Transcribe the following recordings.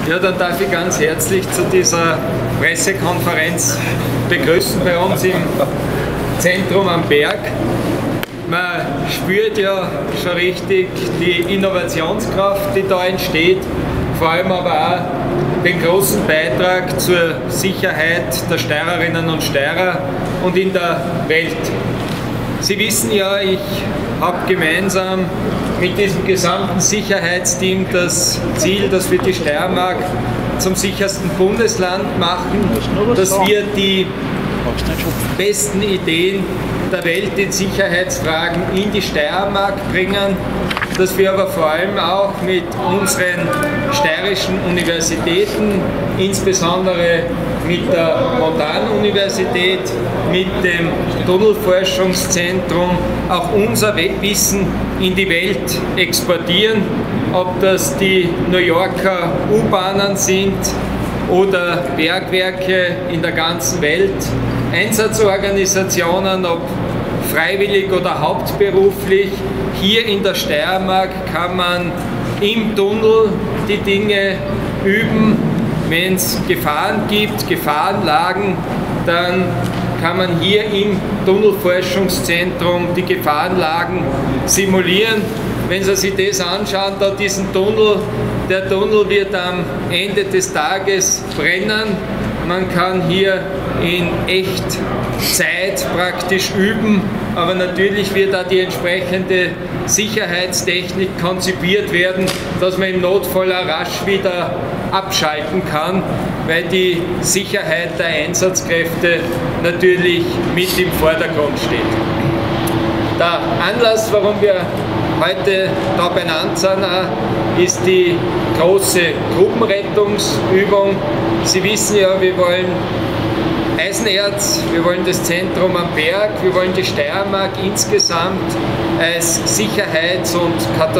Ja, dann darf ich ganz herzlich zu dieser Pressekonferenz begrüßen bei uns im Zentrum am Berg. Man spürt ja schon richtig die Innovationskraft, die da entsteht, vor allem aber auch den großen Beitrag zur Sicherheit der Steirerinnen und Steirer und in der Welt. Sie wissen ja, ich habe gemeinsam mit diesem gesamten Sicherheitsteam das Ziel, dass wir die Steiermark zum sichersten Bundesland machen, dass wir die besten Ideen der Welt in Sicherheitsfragen in die Steiermark bringen, dass wir aber vor allem auch mit unseren steirischen Universitäten, insbesondere mit der Montanuniversität, mit dem Tunnelforschungszentrum auch unser Wissen in die Welt exportieren, ob das die New Yorker U-Bahnen sind oder Bergwerke in der ganzen Welt, Einsatzorganisationen, ob freiwillig oder hauptberuflich. Hier in der Steiermark kann man im Tunnel die Dinge üben. Wenn es Gefahren gibt, Gefahrenlagen, dann kann man hier im Tunnelforschungszentrum die Gefahrenlagen simulieren. Wenn Sie sich das anschauen, da diesen Tunnel, der Tunnel wird am Ende des Tages brennen. Man kann hier in Echtzeit praktisch üben, aber natürlich wird da die entsprechende Sicherheitstechnik konzipiert werden, dass man im Notfall auch rasch wieder abschalten kann, weil die Sicherheit der Einsatzkräfte natürlich mit im Vordergrund steht. Der Anlass, warum wir heute da beieinander sind, ist die große Gruppenrettungsübung. Sie wissen ja, wir wollen Eisenerz, wir wollen das Zentrum am Berg, wir wollen die Steiermark insgesamt als Sicherheits- und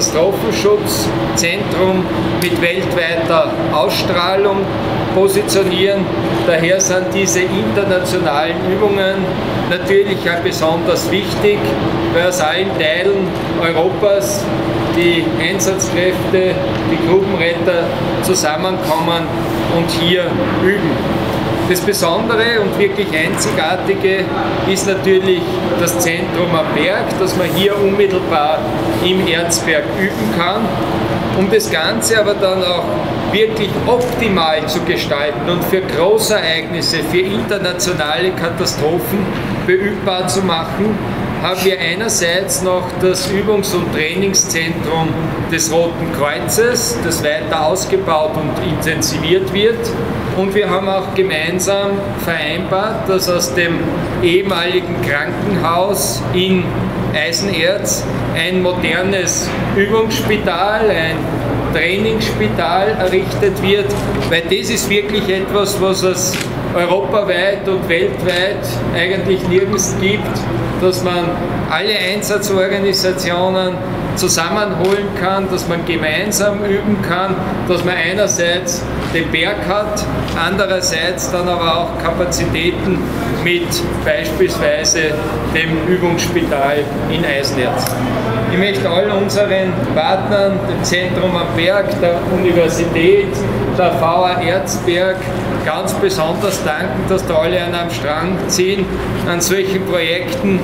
Katastrophenschutzzentrum mit weltweiter Ausstrahlung positionieren. Daher sind diese internationalen Übungen natürlich auch besonders wichtig, weil aus allen Teilen Europas die Einsatzkräfte, die Gruppenretter zusammenkommen und hier üben. Das Besondere und wirklich Einzigartige ist natürlich das Zentrum am Berg, dass man hier unmittelbar im Erzberg üben kann, um das Ganze aber dann auch wirklich optimal zu gestalten und für Großereignisse, für internationale Katastrophen beübbar zu machen, haben wir einerseits noch das Übungs- und Trainingszentrum des Roten Kreuzes, das weiter ausgebaut und intensiviert wird. Und wir haben auch gemeinsam vereinbart, dass aus dem ehemaligen Krankenhaus in Eisenerz ein modernes Übungsspital, ein Trainingsspital errichtet wird, weil das ist wirklich etwas, was es europaweit und weltweit eigentlich nirgends gibt, dass man alle Einsatzorganisationen zusammenholen kann, dass man gemeinsam üben kann, dass man einerseits den Berg hat, andererseits dann aber auch Kapazitäten mit beispielsweise dem Übungsspital in Eisenerz. Ich möchte allen unseren Partnern, dem Zentrum am Berg, der Universität, der VA Erzberg, ganz besonders danken, dass da alle an einem Strang ziehen. An solchen Projekten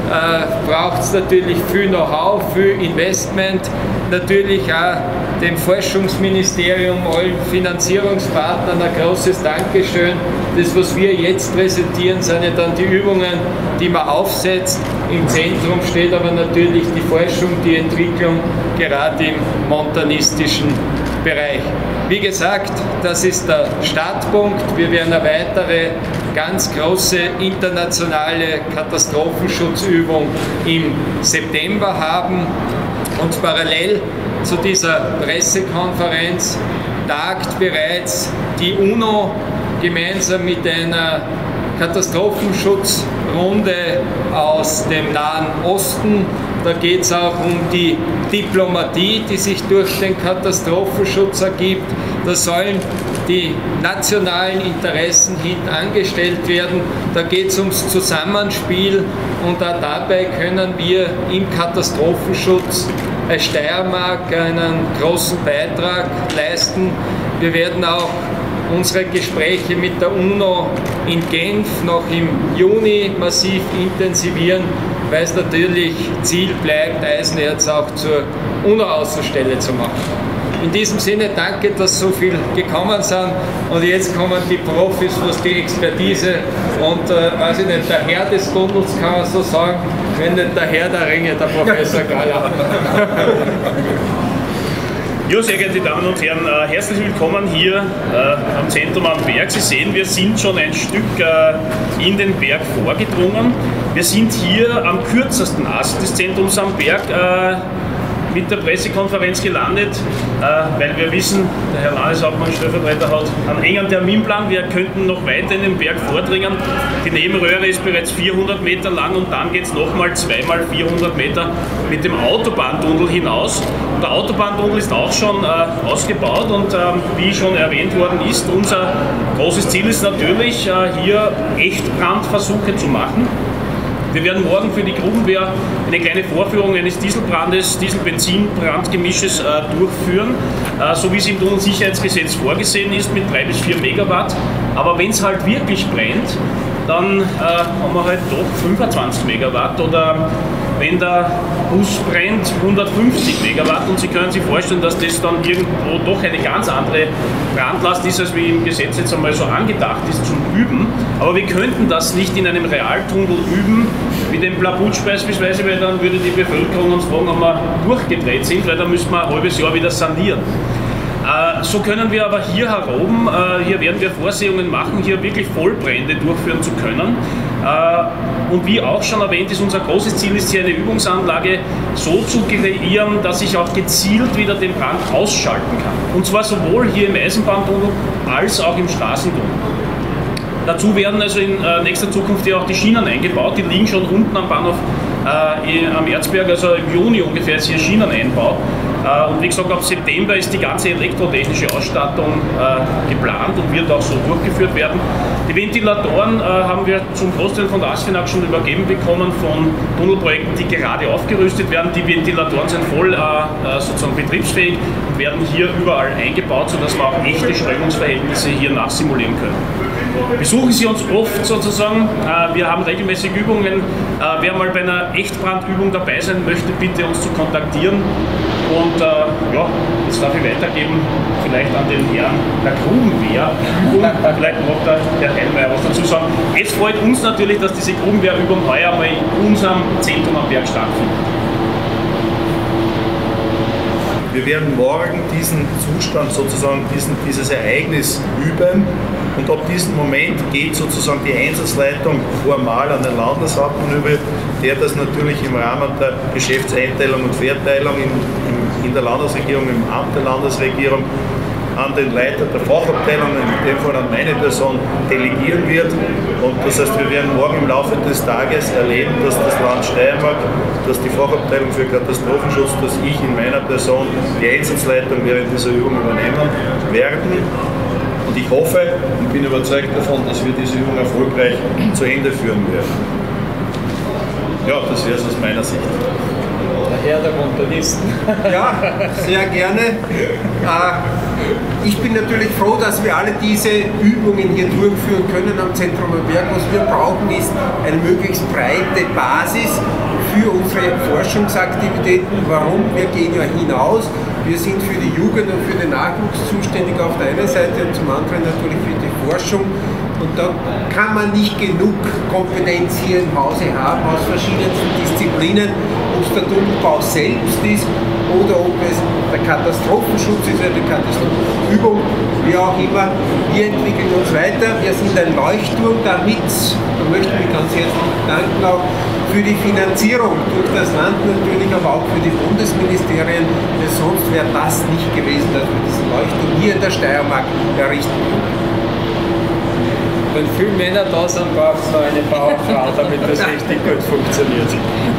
braucht es natürlich viel Know-how, viel Investment, natürlich auch dem Forschungsministerium, allen Finanzierungspartnern ein großes Dankeschön. Das, was wir jetzt präsentieren, sind ja dann die Übungen, die man aufsetzt. Im Zentrum steht aber natürlich die Forschung, die Entwicklung, gerade im montanistischen Bereich. Wie gesagt, das ist der Startpunkt. Wir werden eine weitere ganz große internationale Katastrophenschutzübung im September haben. Und parallel zu dieser Pressekonferenz tagt bereits die UNO gemeinsam mit einer Katastrophenschutzrunde aus dem Nahen Osten. Da geht es auch um die Diplomatie, die sich durch den Katastrophenschutz ergibt. Da sollen die nationalen Interessen hinten angestellt werden. Da geht es ums Zusammenspiel und auch dabei können wir im Katastrophenschutz als Steiermark einen großen Beitrag leisten. Wir werden auch unsere Gespräche mit der UNO in Genf noch im Juni massiv intensivieren, weil es natürlich Ziel bleibt, Eisenerz auch zur UNO-Außenstelle zu machen. In diesem Sinne danke, dass so viel gekommen sind, und jetzt kommen die Profis, was die Expertise und weiß ich nicht, der Herr des Tunnels kann man so sagen, wenn nicht der Herr der Ringe, der Professor Galler. Ja, sehr geehrte Damen und Herren, herzlich willkommen hier am Zentrum am Berg. Sie sehen, wir sind schon ein Stück in den Berg vorgedrungen. Wir sind hier am kürzesten Ast des Zentrums am Berg mit der Pressekonferenz gelandet, weil wir wissen, der Herr Landeshauptmann Stellvertreter hat einen engen Terminplan. Wir könnten noch weiter in den Berg vordringen. Die Nebenröhre ist bereits 400 Meter lang und dann geht es nochmal 2x400 Meter mit dem Autobahntunnel hinaus. Und der Autobahntunnel ist auch schon ausgebaut und wie schon erwähnt worden ist, unser großes Ziel ist natürlich, hier Echtbrandversuche zu machen. Wir werden morgen für die Grubenwehr eine kleine Vorführung eines Diesel-Benzin-Brandgemisches durchführen, so wie es im Tunnelsicherheitsgesetz vorgesehen ist, mit 3 bis 4 Megawatt. Aber wenn es halt wirklich brennt, dann haben wir halt doch 25 Megawatt, oder wenn der Bus brennt, 150 Megawatt, und Sie können sich vorstellen, dass das dann irgendwo doch eine ganz andere Brandlast ist, als wie im Gesetz jetzt einmal so angedacht ist zum Üben. Aber wir könnten das nicht in einem Realtunnel üben, wie den Plabutsch beispielsweise, weil dann würde die Bevölkerung uns fragen, ob wir durchgedreht sind, weil dann müssen wir ein halbes Jahr wieder sanieren. So können wir aber hier heroben, hier werden wir Vorsehungen machen, hier wirklich Vollbrände durchführen zu können. Und wie auch schon erwähnt ist, unser großes Ziel ist hier eine Übungsanlage so zu kreieren, dass ich auch gezielt wieder den Brand ausschalten kann. Und zwar sowohl hier im Eisenbahntunnel als auch im Straßentunnel. Dazu werden also in nächster Zukunft ja auch die Schienen eingebaut, die liegen schon unten am Bahnhof am Erzberg, also im Juni ungefähr ist hier Schieneneinbau. Und wie gesagt, ab September ist die ganze elektrotechnische Ausstattung geplant und wird auch so durchgeführt werden. Die Ventilatoren haben wir zum Großteil von der ASFINAG schon übergeben bekommen von Tunnelprojekten, die gerade aufgerüstet werden. Die Ventilatoren sind voll sozusagen betriebsfähig und werden hier überall eingebaut, sodass wir auch echte Strömungsverhältnisse hier nachsimulieren können. Besuchen Sie uns oft sozusagen, wir haben regelmäßig Übungen. Wer mal bei einer Echtbrandübung dabei sein möchte, bitte uns zu kontaktieren. Und ja, jetzt darf ich weitergeben, vielleicht an den Herrn der Grubenwehrübung. Vielleicht mag der Herr Heilmeier was dazu sagen. Es freut uns natürlich, dass diese Grubenwehrübung heuer mal in unserem Zentrum am Berg stattfindet. Wir werden morgen diesen Zustand sozusagen, dieses Ereignis üben, und ab diesem Moment geht sozusagen die Einsatzleitung formal an den Landeshauptmann über, der das natürlich im Rahmen der Geschäftseinteilung und Verteilung in der Landesregierung, im Amt der Landesregierung, an den Leiter der Fachabteilung, in dem Fall an meine Person, delegieren wird. Und das heißt, wir werden morgen im Laufe des Tages erleben, dass das Land Steiermark, dass die Fachabteilung für Katastrophenschutz, dass ich in meiner Person die Einsatzleitung während dieser Übung übernehmen werden. Und ich hoffe und bin überzeugt davon, dass wir diese Übung erfolgreich zu Ende führen werden. Ja, das wäre es aus meiner Sicht. Der Herr der Montanisten. Ja, sehr gerne. Ich bin natürlich froh, dass wir alle diese Übungen hier durchführen können am Zentrum am Berg. Was wir brauchen, ist eine möglichst breite Basis für unsere Forschungsaktivitäten. Warum? Wir gehen ja hinaus. Wir sind für die Jugend und für den Nachwuchs zuständig auf der einen Seite und zum anderen natürlich für die Forschung. Und da kann man nicht genug Kompetenz hier im Hause haben aus verschiedensten Disziplinen, ob es der Tunnelbau selbst ist oder ob es der Katastrophenschutz ist, eine Katastrophenübung, wie auch immer. Wir entwickeln uns weiter, wir sind ein Leuchtturm, damit, da möchte ich mich ganz herzlich danken, auch für die Finanzierung durch das Land natürlich, aber auch für die Bundesministerien, denn sonst wäre das nicht gewesen, dass wir diesen Leuchtturm hier in der Steiermark errichten können. Wenn viele Männer da sind, braucht es noch eine Bauerfrau, damit das richtig gut funktioniert.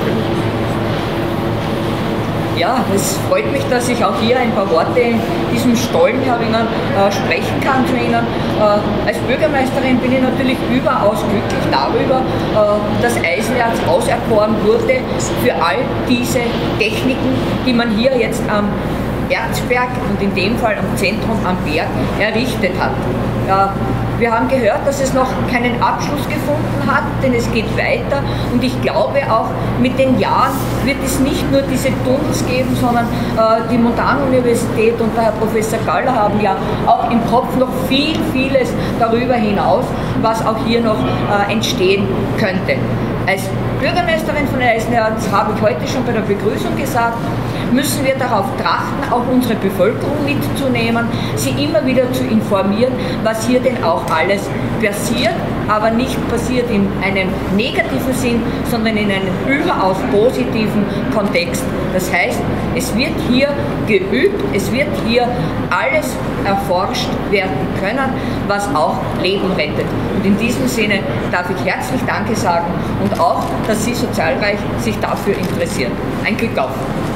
Ja, es freut mich, dass ich auch hier ein paar Worte in diesem Stollenherringen sprechen kann zu Ihnen. Als Bürgermeisterin bin ich natürlich überaus glücklich darüber, dass Eisenerz auserkoren wurde für all diese Techniken, die man hier jetzt am Erzberg und in dem Fall am Zentrum am Berg errichtet hat. Wir haben gehört, dass es noch keinen Abschluss gefunden hat, denn es geht weiter und ich glaube auch mit den Jahren wird es nicht nur diese Tunnels geben, sondern die Montanuniversität und der Herr Professor Galler haben ja auch im Kopf noch vieles darüber hinaus, was auch hier noch entstehen könnte. Als Bürgermeisterin von Eisenerz habe ich heute schon bei der Begrüßung gesagt, müssen wir darauf trachten, auch unsere Bevölkerung mitzunehmen, sie immer wieder zu informieren, was hier denn auch alles passiert, aber nicht passiert in einem negativen Sinn, sondern in einem überaus positiven Kontext. Das heißt, es wird hier geübt, es wird hier alles erforscht werden können, was auch Leben rettet. Und in diesem Sinne darf ich herzlich Danke sagen und auch, dass Sie so zahlreich sich dafür interessieren. Ein Glück auf!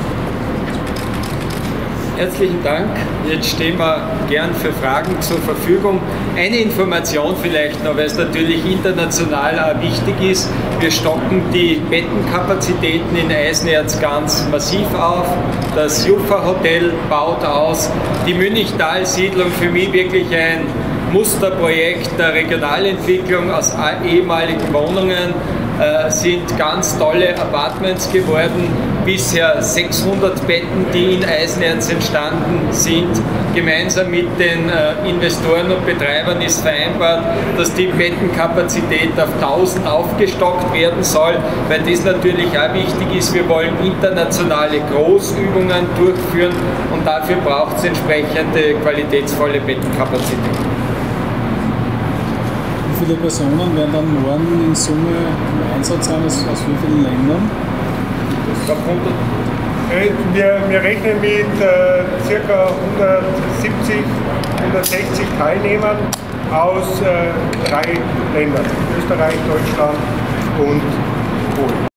Herzlichen Dank. Jetzt stehen wir gern für Fragen zur Verfügung. Eine Information vielleicht noch, weil es natürlich international auch wichtig ist. Wir stocken die Bettenkapazitäten in Eisenerz ganz massiv auf. Das Juffa Hotel baut aus. Die Münchtal-Siedlung für mich wirklich ein Musterprojekt der Regionalentwicklung aus ehemaligen Wohnungen. Sind ganz tolle Apartments geworden, bisher 600 Betten, die in Eisenerz entstanden sind. Gemeinsam mit den Investoren und Betreibern ist vereinbart, dass die Bettenkapazität auf 1000 aufgestockt werden soll, weil das natürlich auch wichtig ist. Wir wollen internationale Großübungen durchführen und dafür braucht es entsprechende qualitätsvolle Bettenkapazität. Wie viele Personen werden dann morgen in Summe im Einsatz sein, aus wie vielen Ländern? Wir rechnen mit ca. 170, 160 Teilnehmern aus 3 Ländern: Österreich, Deutschland und Polen.